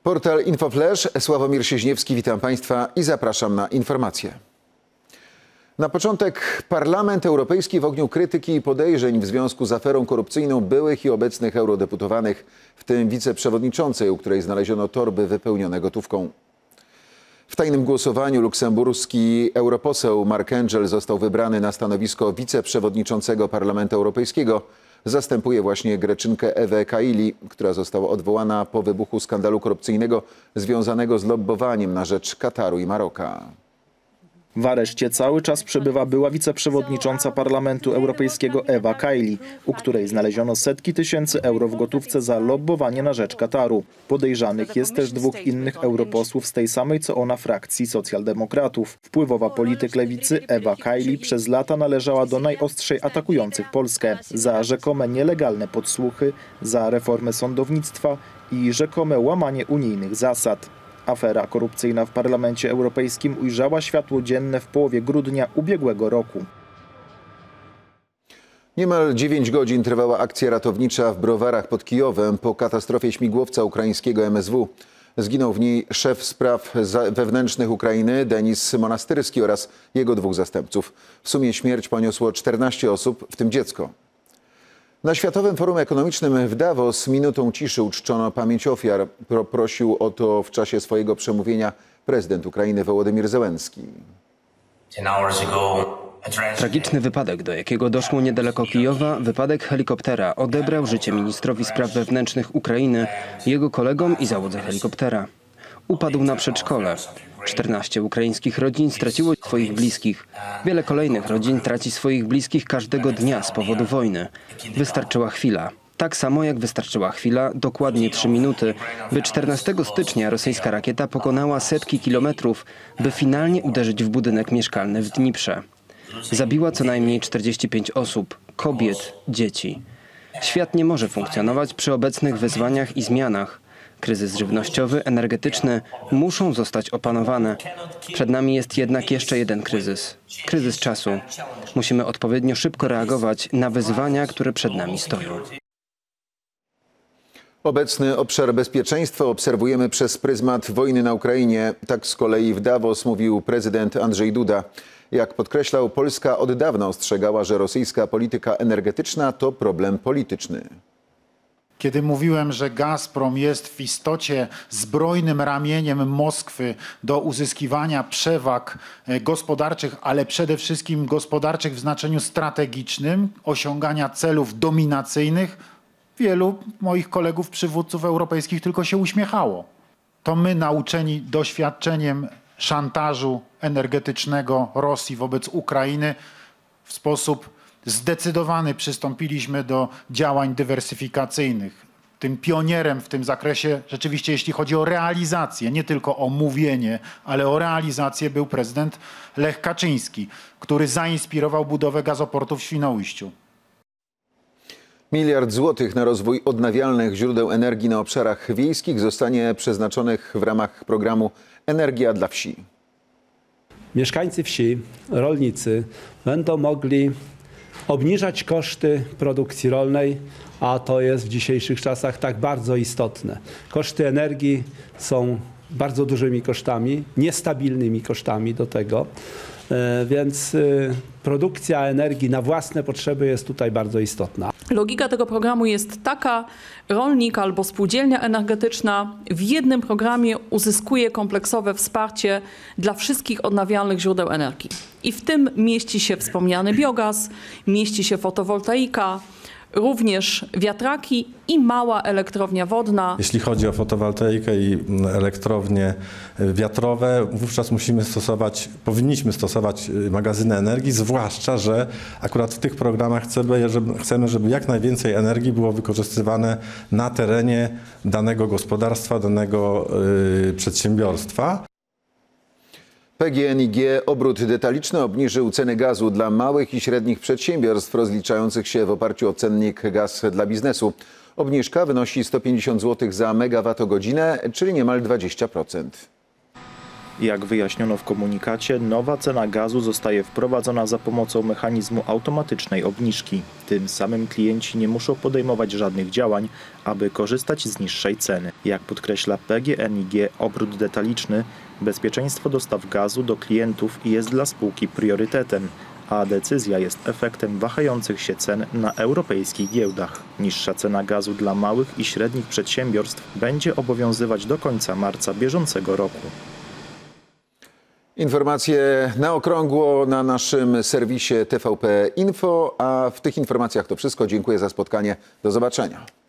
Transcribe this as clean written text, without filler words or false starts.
Portal InfoFlash, Sławomir Sieźniewski, witam Państwa i zapraszam na informacje. Na początek Parlament Europejski w ogniu krytyki i podejrzeń w związku z aferą korupcyjną byłych i obecnych eurodeputowanych, w tym wiceprzewodniczącej, u której znaleziono torby wypełnione gotówką. W tajnym głosowaniu luksemburski europoseł Mark Engel został wybrany na stanowisko wiceprzewodniczącego Parlamentu Europejskiego. Zastępuje właśnie Greczynkę Ewę Kaili, która została odwołana po wybuchu skandalu korupcyjnego związanego z lobbowaniem na rzecz Kataru i Maroka. W areszcie cały czas przebywa była wiceprzewodnicząca Parlamentu Europejskiego Ewa Kaili, u której znaleziono setki tysięcy euro w gotówce za lobbowanie na rzecz Kataru. Podejrzanych jest też dwóch innych europosłów z tej samej co ona frakcji socjaldemokratów. Wpływowa polityk lewicy Ewa Kaili przez lata należała do najostrzej atakujących Polskę za rzekome nielegalne podsłuchy, za reformę sądownictwa i rzekome łamanie unijnych zasad. Afera korupcyjna w Parlamencie Europejskim ujrzała światło dzienne w połowie grudnia ubiegłego roku. Niemal 9 godzin trwała akcja ratownicza w Browarach pod Kijowem po katastrofie śmigłowca ukraińskiego MSW. Zginął w niej szef spraw wewnętrznych Ukrainy Denis Monastyrski oraz jego dwóch zastępców. W sumie śmierć poniosło 14 osób, w tym dziecko. Na Światowym Forum Ekonomicznym w Davos minutą ciszy uczczono pamięć ofiar. Prosił o to w czasie swojego przemówienia prezydent Ukrainy Wołodymyr Zełenski. Tragiczny wypadek, do jakiego doszło niedaleko Kijowa, wypadek helikoptera, odebrał życie ministrowi spraw wewnętrznych Ukrainy, jego kolegom i załodze helikoptera. Upadł na przedszkole. 14 ukraińskich rodzin straciło swoich bliskich. Wiele kolejnych rodzin traci swoich bliskich każdego dnia z powodu wojny. Wystarczyła chwila. Tak samo jak wystarczyła chwila, dokładnie 3 minuty, by 14 stycznia rosyjska rakieta pokonała setki kilometrów, by finalnie uderzyć w budynek mieszkalny w Dniprze. Zabiła co najmniej 45 osób, kobiet, dzieci. Świat nie może funkcjonować przy obecnych wyzwaniach i zmianach. Kryzys żywnościowy, energetyczny muszą zostać opanowane. Przed nami jest jednak jeszcze jeden kryzys. Kryzys czasu. Musimy odpowiednio szybko reagować na wyzwania, które przed nami stoją. Obecny obszar bezpieczeństwa obserwujemy przez pryzmat wojny na Ukrainie. Tak z kolei w Davos mówił prezydent Andrzej Duda. Jak podkreślał, Polska od dawna ostrzegała, że rosyjska polityka energetyczna to problem polityczny. Kiedy mówiłem, że Gazprom jest w istocie zbrojnym ramieniem Moskwy do uzyskiwania przewag gospodarczych, ale przede wszystkim gospodarczych w znaczeniu strategicznym, osiągania celów dominacyjnych, wielu moich kolegów przywódców europejskich tylko się uśmiechało. To my, nauczeni doświadczeniem szantażu energetycznego Rosji wobec Ukrainy, w sposób zdecydowany przystąpiliśmy do działań dywersyfikacyjnych. Tym pionierem w tym zakresie, rzeczywiście jeśli chodzi o realizację, nie tylko o mówienie, ale o realizację, był prezydent Lech Kaczyński, który zainspirował budowę gazoportu w Świnoujściu. 1 miliard złotych na rozwój odnawialnych źródeł energii na obszarach wiejskich zostanie przeznaczonych w ramach programu Energia dla wsi. Mieszkańcy wsi, rolnicy będą mogli obniżać koszty produkcji rolnej, a to jest w dzisiejszych czasach tak bardzo istotne. Koszty energii są bardzo dużymi kosztami, niestabilnymi kosztami do tego, więc produkcja energii na własne potrzeby jest tutaj bardzo istotna. Logika tego programu jest taka: rolnik albo spółdzielnia energetyczna w jednym programie uzyskuje kompleksowe wsparcie dla wszystkich odnawialnych źródeł energii. I w tym mieści się wspomniany biogaz, mieści się fotowoltaika, również wiatraki i mała elektrownia wodna. Jeśli chodzi o fotowoltaikę i elektrownie wiatrowe, wówczas powinniśmy stosować magazyny energii, zwłaszcza że akurat w tych programach chcemy, żeby jak najwięcej energii było wykorzystywane na terenie danego gospodarstwa, danego przedsiębiorstwa. PGNiG Obrót Detaliczny obniżył ceny gazu dla małych i średnich przedsiębiorstw rozliczających się w oparciu o cennik gaz dla biznesu. Obniżka wynosi 150 zł za megawattogodzinę, czyli niemal 20%. Jak wyjaśniono w komunikacie, nowa cena gazu zostaje wprowadzona za pomocą mechanizmu automatycznej obniżki. Tym samym klienci nie muszą podejmować żadnych działań, aby korzystać z niższej ceny. Jak podkreśla PGNiG Obrót Detaliczny, bezpieczeństwo dostaw gazu do klientów jest dla spółki priorytetem, a decyzja jest efektem wahających się cen na europejskich giełdach. Niższa cena gazu dla małych i średnich przedsiębiorstw będzie obowiązywać do końca marca bieżącego roku. Informacje na okrągło na naszym serwisie TVP Info, a w tych informacjach to wszystko. Dziękuję za spotkanie. Do zobaczenia.